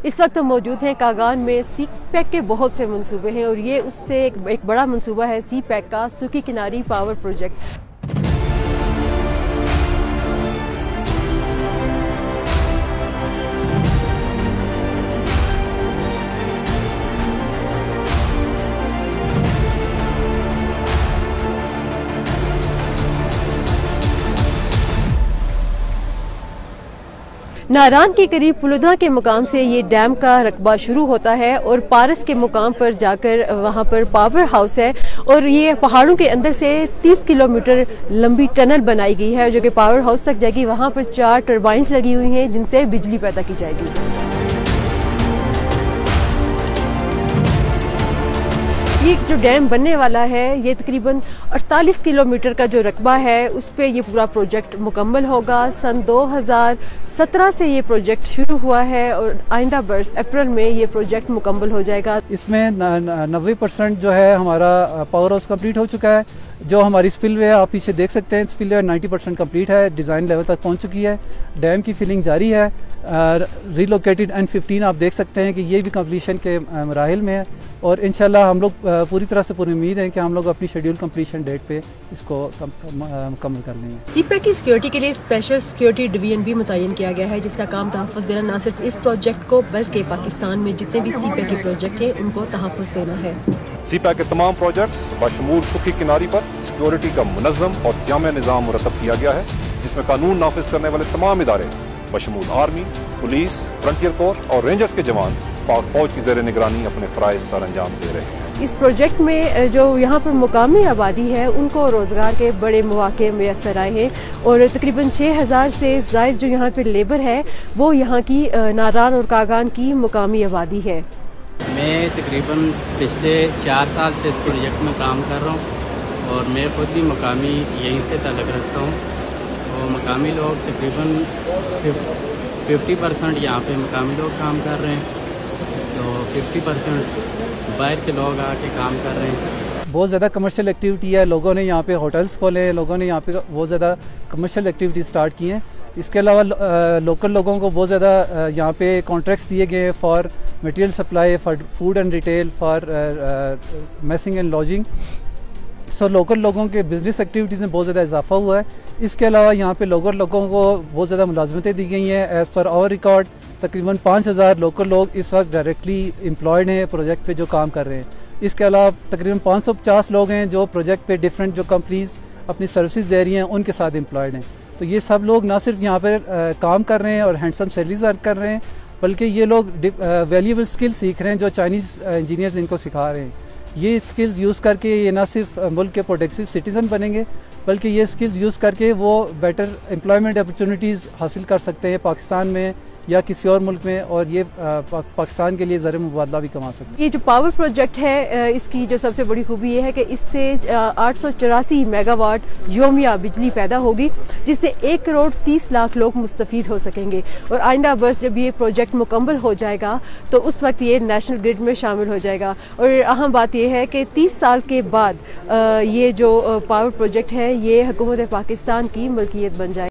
इस वक्त हम मौजूद हैं कागान में। सी पैक के बहुत से मंसूबे हैं और ये उससे एक बड़ा मंसूबा है सी पैक का सूखी किनारी पावर प्रोजेक्ट। नारान के करीब पुलुदा के मुकाम से ये डैम का रकबा शुरू होता है और पारस के मुकाम पर जाकर वहाँ पर पावर हाउस है और ये पहाड़ों के अंदर से 30 किलोमीटर लंबी टनल बनाई गई है जो कि पावर हाउस तक जाएगी। वहाँ पर 4 टर्बाइंस लगी हुई हैं जिनसे बिजली पैदा की जाएगी। ये जो डैम बनने वाला है ये तकरीबन 48 किलोमीटर का जो रकबा है उस पे ये पूरा प्रोजेक्ट मुकम्मल होगा। सन 2017 से ये प्रोजेक्ट शुरू हुआ है और आइंदा बरस अप्रैल में ये प्रोजेक्ट मुकम्मल हो जाएगा। इसमें 90% जो है हमारा पावर हाउस कंप्लीट हो चुका है। जो हमारी स्पिलवे आप पीछे देख सकते हैं, स्पिलवे 90% कंप्लीट है, डिज़ाइन लेवल तक पहुंच चुकी है। डैम की फिलिंग जारी है। रिलोकेटेड N15 आप देख सकते हैं कि ये भी कंप्लीशन के मराहिल में है और इंशाल्लाह हम लोग पूरी तरह से पूरी उम्मीद है कि हम लोग अपनी शेड्यूल कंप्लीशन डेट पे इसको मुकम्मल कर लेंगे। सी पैक की सिक्योरिटी के लिए स्पेशल सिक्योरिटी डिवीजन भी मुतय्यन किया गया है जिसका काम तहफ़्फ़ुज़ देना ना सिर्फ इस प्रोजेक्ट को बल्कि पाकिस्तान में जितने भी सी पैक के प्रोजेक्ट हैं उनको तहफ़्फ़ुज़ देना है। सी पैक के तमाम प्रोजेक्ट्स बशमूल सूखी किनारी पर सिक्योरिटी का मुनज़्ज़म और जामे निज़ाम मुरतब किया गया है जिसमें कानून नाफिज करने वाले तमाम इदारे बशमूल आर्मी, पुलिस, फ्रंटियर कोर और रेंजर्स के जवान पाक फौज की ज़ेर निगरानी अपने फ़राइज़ सर अंजाम दे रहे हैं। इस प्रोजेक्ट में जो यहाँ पर मुकामी आबादी है उनको रोज़गार के बड़े मौके मैसर आए हैं और तकरीबन 6000 से ज़ायद जो यहाँ पर लेबर है वो यहाँ की नारान और कागान की मुकामी आबादी है। मैं तकरीबन पिछले 4 साल से इस प्रोजेक्ट में काम कर रहा हूँ और मैं खुद भी मुकामी यहीं से ताल्लुक़ रखता हूँ और मुकामी लोग तकरीबन 50% यहाँ पे मुकामी लोग काम कर रहे हैं तो 50% बाहर के लोग आके काम कर रहे हैं। बहुत ज़्यादा कमर्शियल एक्टिविटी है। लोगों ने यहाँ पे होटल्स खोले हैं, लोगों ने यहाँ पे बहुत ज़्यादा कमर्शियल एक्टिविटी स्टार्ट की हैं। इसके अलावा लोकल लोगों को बहुत ज़्यादा यहाँ पे कॉन्ट्रैक्ट्स दिए गए for material supply, for food and retail, for messing and lodging. So local लोगों के बिज़नेस एक्टिविटीज़ में बहुत ज़्यादा इजाफा हुआ है। इसके अलावा यहाँ पे लोकल लोगों को बहुत ज़्यादा मुलाजमतें दी गई हैं। एज़ पर आवर रिकॉर्ड तकरीबन 5000 लोकल लोग इस वक्त डायरेक्टली एम्प्लॉयड हैं प्रोजेक्ट पे जो काम कर रहे हैं। इसके अलावा तकरीबन 550 लोग हैं जो प्रोजेक्ट पे डिफरेंट जो कंपनीज अपनी सर्विसेज दे रही हैं उनके साथ एम्प्लॉयड हैं। तो ये सब लोग ना सिर्फ यहाँ पर काम कर रहे हैं और हैंडसम सैलरीज अर्न कर रहे हैं बल्कि ये लोग वैल्यूएबल स्किल सीख रहे हैं जो चाइनीज़ इंजीनियर्स इनको सिखा रहे हैं। ये स्किल्स यूज़ करके ये ना सिर्फ मुल्क के प्रोडक्टिव सिटीज़न बनेंगे बल्कि ये स्किल्स यूज़ करके वो बेटर एम्प्लॉयमेंट अपॉर्चुनिटीज़ हासिल कर सकते हैं पाकिस्तान में या किसी और मुल्क में और ये पाकिस्तान के लिए ज़र मुबादला भी कमा सकते हैं। ये जो पावर प्रोजेक्ट है इसकी जो सबसे बड़ी खूबी ये है कि इससे 884 मेगावाट योमिया बिजली पैदा होगी जिससे 1 करोड़ 30 लाख लोग मुस्तफ़ीद हो सकेंगे और आइंदा बरस जब ये प्रोजेक्ट मुकम्मल हो जाएगा तो उस वक्त ये नेशनल ग्रिड में शामिल हो जाएगा। और अहम बात यह है कि 30 साल के बाद ये जो पावर प्रोजेक्ट है ये हुकूमत पाकिस्तान की मलकियत बन जाएगा।